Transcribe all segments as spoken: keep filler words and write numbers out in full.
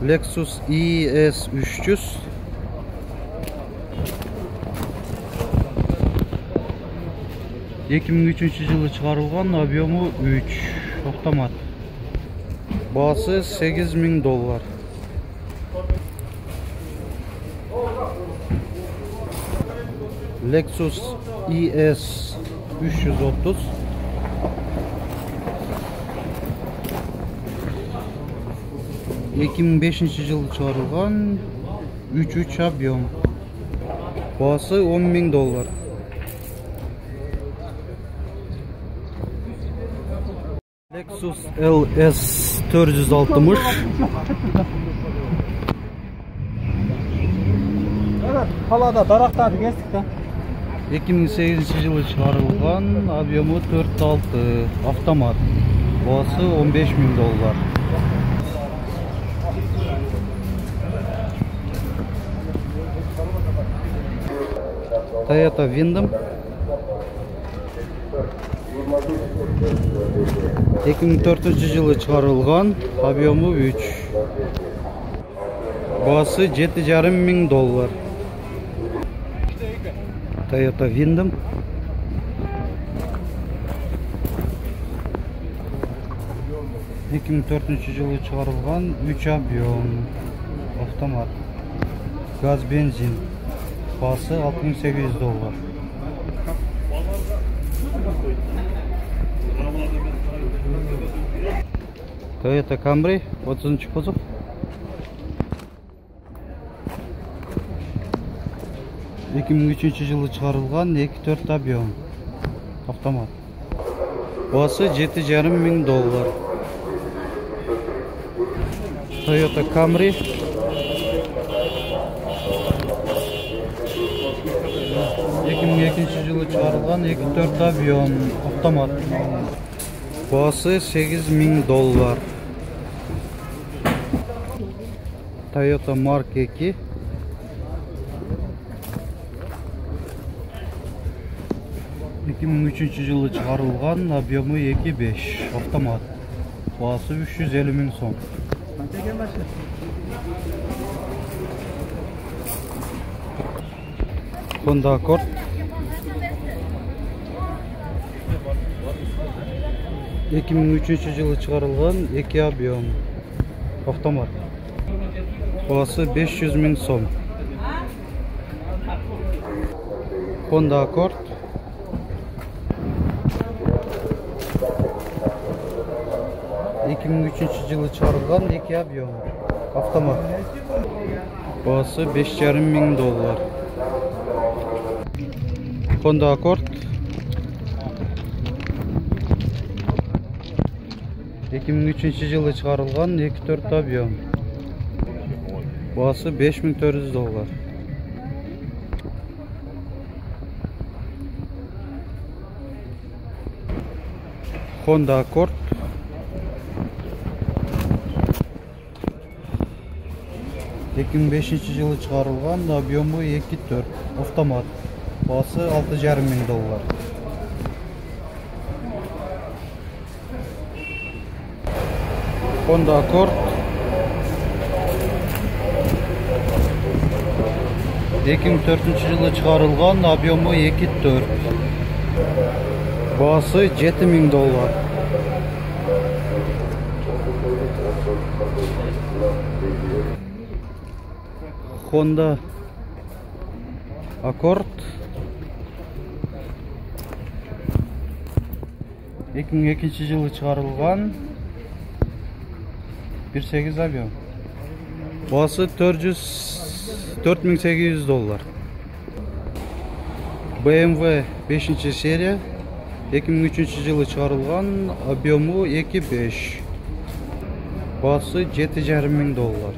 Lexus I S üç yüz. iki ming üçüncü жылы çıkarılgan, объему üç, автомат. Бағасы сегиз миң доллар. Lexus I S üç yüz otuz. iki ming beshinchi жылы çıkarılgan, üç üç объем. Бағасы он миң доллар. Lexus L S төрт жүз алтымыш. Қалада дарақтарды кестік та. iki ming сегизинчи жылы çıkarılgan, объему төрт алты, автомат. Бағасы он беш миң доллар. Toyota Windom iki ming төртүнчү жылы çıkarılgan, объему üç. Бағасы жети жарым миң доллар. Toyota Windom iki ming төртүнчү жылы çıkarılgan, üç объем, автомат. Gaz benzin. Бағасы алты мың сегиз жүз доллар. Toyota Camry отузунчу кузов. iki ming үчүнчү жылы çıkarılgan, эки төрт объем, автомат. Бағасы жети жарым миң доллар. Toyota Camry iki ming экинчи жылы çıkarılgan, эки төрт объем, автомат. Бағасы сегиз миң доллар. Toyota Mark эки iki ming үчүнчү жылы çıkarılgan, объему эки беш, автомат. Бағасы үч жүз элүү миң сом. Honda Accord iki ming үчүнчү жылы çıkarılgan, эки объем, автомат. Бағасы беш жүз миң сом. Honda Accord iki ming үчүнчү жылы çıkarılgan, эки объем, автомат. Бағасы беш жарым миң доллар. Honda Accord iki ming үчүнчү жылы çıkarılgan, эки төрт объем. Бағасы беш миң төрт жүз доллар. Honda Accord iki ming бешинчи жылы çıkarılgan, объему эки төрт, автомат. Бағасы алты жарым миң доллар. Honda Accord iki ming төртүнчү жылы çıkarılgan, объему эки төрт. Бағасы жети миң доллар. Honda Accord iki ming экинчи жылы çıkarılgan, bir сегиз объем. Бағасы төрт миң сегиз жүз доллар. бэ эм вэ бешинчи серия iki ming үчүнчү жылы çıkarılgan, объему эки беш. Бағасы жети жарым миң доллар.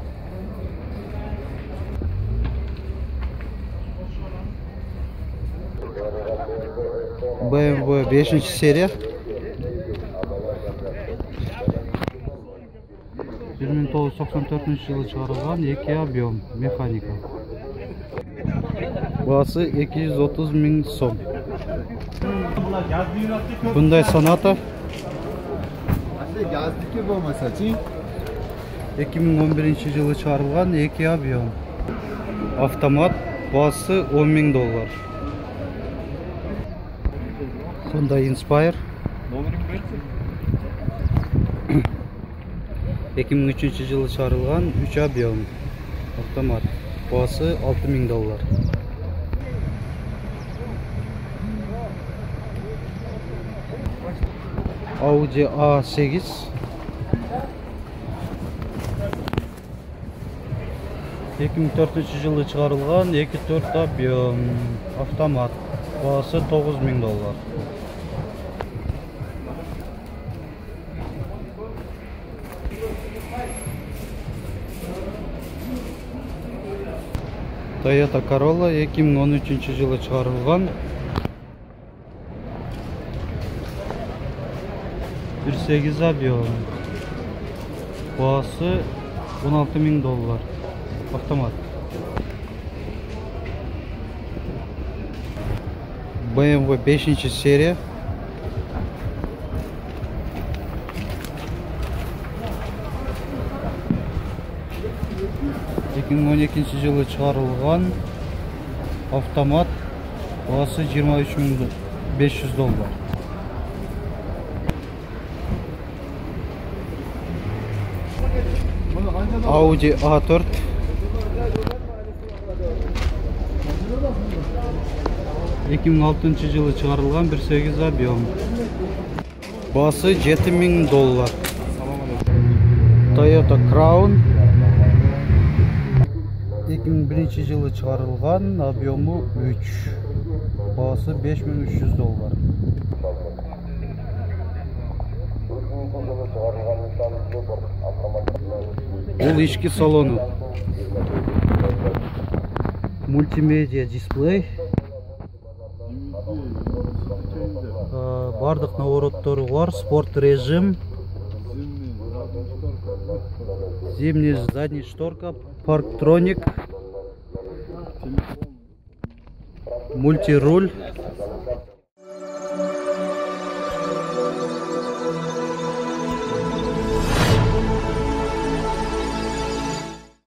бэ эм вэ бешинчи серия бир миң тогуз жүз токсон төртүнчү жылы çıkarılgan, эки объем, механика. Бағасы эки жүз отуз миң сом. Hyundai Sonata. Gazdiki bo'lmasa-chi? эки миң он биринчи жылы чыгарылган эки объем. Автомат, баасы он миң доллар. Hyundai Inspire. эки миң үчүнчү жылы чыгарылган үч объем. Автомат, баасы алты миң доллар. Audi A сегиз. эки миң төртүнчү жылы чыгарылган эки төрт объем. Автомат, баасы тогуз миң доллар. Toyota Corolla эки миң он үчүнчү жылы чыгарылган бир сегиз объем. Баасы он алты миң доллар. Автомат. бэ эм вэ бешинчи серия. эки миң он экинчи жылы чыгарылган автомат, баасы жыйырма үч миң беш жүз доллар. Audi A төрт. эки миң алтынчы жылы чыгарылган бир сегиз объем. Баасы жети миң доллар. Toyota Crown. эки миң биринчи жылы чыгарылган, объему үч. Баасы беш миң үч жүз доллар. Бул ички салону. Мультимедиа дисплей. Бардык навороттору бар, спорт режим. Зимний задний шторка, парктроник, мультируль.